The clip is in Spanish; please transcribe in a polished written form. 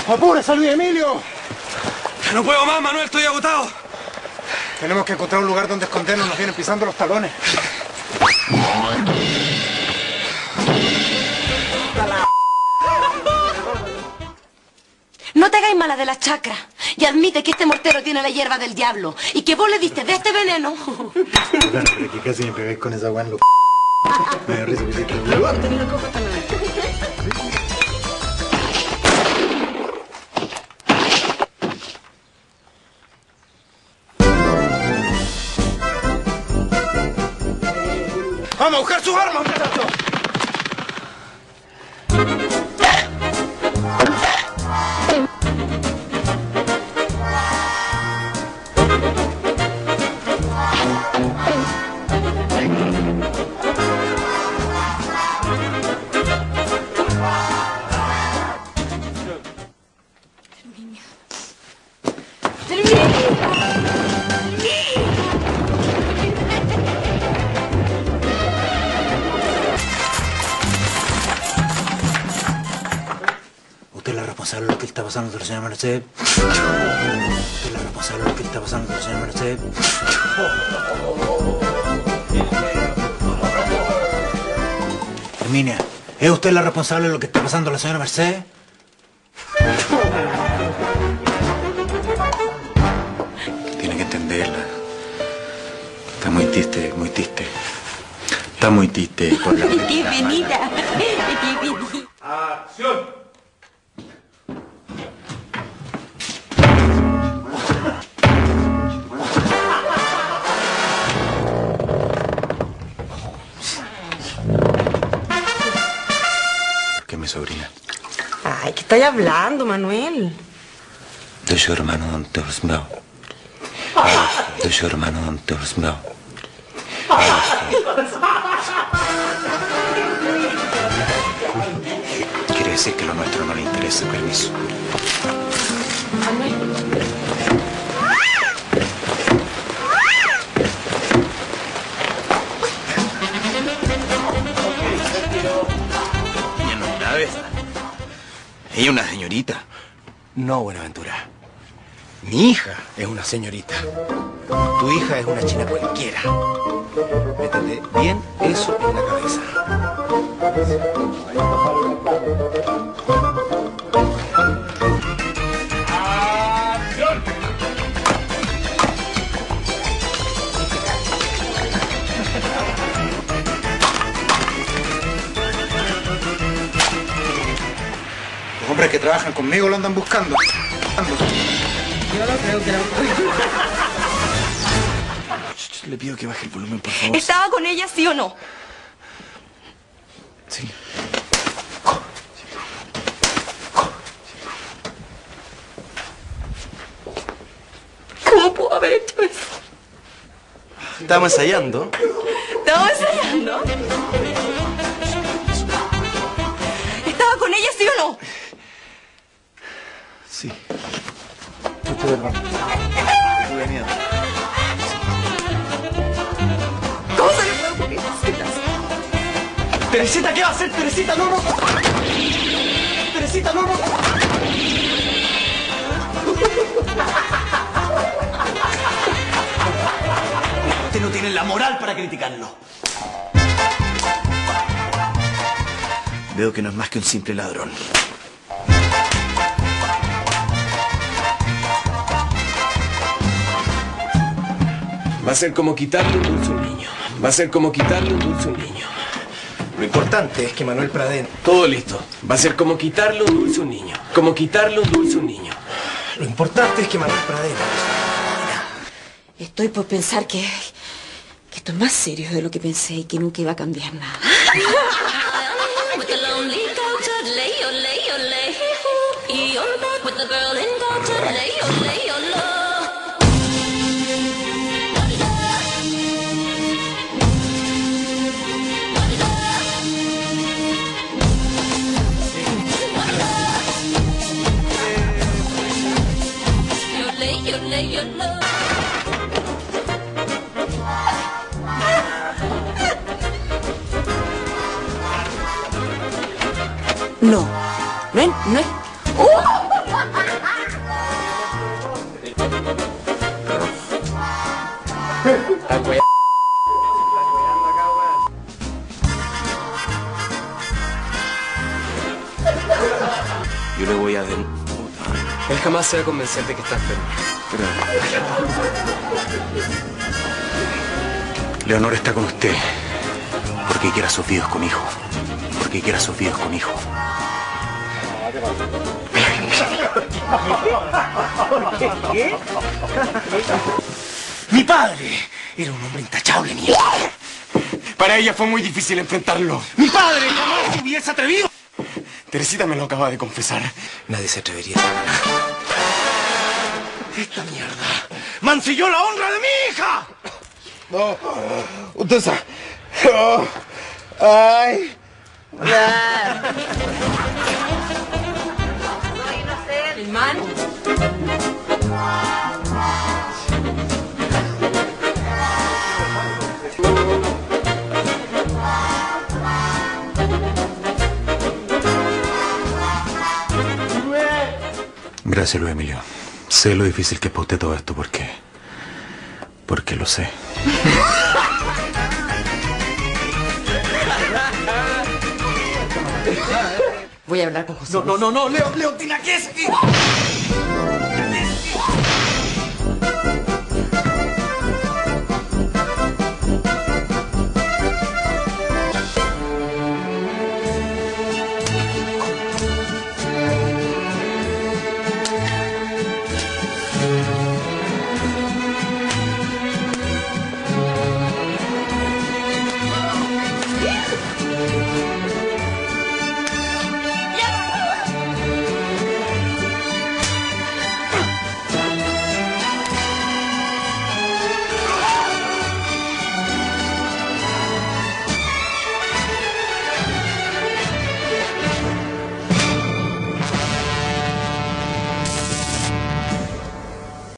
¡Apúrese, Luis Emilio! No puedo más, Manuel, estoy agotado. Tenemos que encontrar un lugar donde escondernos, nos vienen pisando los talones. No te hagáis mala de las chacras y admite que este mortero tiene la hierba del diablo y que vos le diste de este veneno. Bueno, pero que casi me pegáis con esa guan, loco. Me da risa que hiciste. ¡Vamos a buscar sus armas, muchachos! Usted es la responsable de lo que está pasando con la señora Mercedes. Usted es la responsable de lo que está pasando con la señora Mercedes. Herminia, ¿es usted la responsable de lo que está pasando con la señora Mercedes? Tiene que entenderla. Está muy triste, muy triste. Está muy triste por la... ¡Qué venida! ¡Acción! ¿Por qué mi sobrina? Ay, ¿qué estáis hablando, Manuel? De su hermano Don Teosmeo. De su hermano Don Teosmeo. Quiere decir que lo nuestro no le interesa, permiso. Ella no es grave. Ella es una señorita. No, Buenaventura. Mi hija es una señorita. Tu hija es una china cualquiera. Métete bien eso en la cabeza. ¡Acción! Los hombres que trabajan conmigo lo andan buscando. Yo no creo que la... Le pido que baje el volumen, por favor. ¿Estaba con ella, sí o no? Sí. ¿Cómo puedo haber hecho eso? Estamos ensayando. ¿Estaba ensayando? ¿Estaba con ella, sí o no? Sí. Tuve miedo. ¿Cómo se le puede ocurrir hacer así? Teresita, ¿qué va a hacer? Teresita, no, no. Teresita, no, no. Usted no tiene la moral para criticarlo. Veo que no es más que un simple ladrón. Va a ser como quitarle un dulce a un niño. Va a ser como quitarle un dulce a un niño. Lo importante es que Manuel Pradén... Todo listo. Va a ser como quitarle un dulce a un niño. Como quitarle un dulce a un niño. Lo importante es que Manuel Pradén... Estoy por pensar que esto es más serio de lo que pensé y que nunca iba a cambiar nada. No, no es... Están wea... Yo le voy a... Él jamás se va a convencer de que está enfermo. Leonor está con usted porque quiere a sus hijos con hijo. Porque quiere a sus hijos con hijo. ¿Qué? Mi padre era un hombre intachable, mierda. Para ella fue muy difícil enfrentarlo. Mi padre jamás se hubiese atrevido. Teresita me lo acaba de confesar. Nadie se atrevería a nada. Esta mierda mancilló la honra de mi hija. No, usted sabe. Oh, ay. El man. Gracias, Luis Emilio. Sé lo difícil que es para usted todo esto porque lo sé. Voy a hablar con José. No, Leo, Tina, ¿qué es aquí?